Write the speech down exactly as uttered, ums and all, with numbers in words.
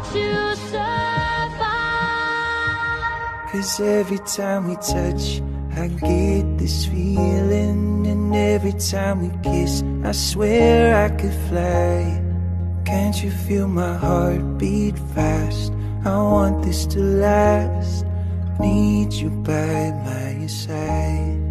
you survive. 'Cause every time we touch, I get this feeling. And every time we kiss, I swear I could fly. Can't you feel my heart beat fast? I want this to last. Need you by my side.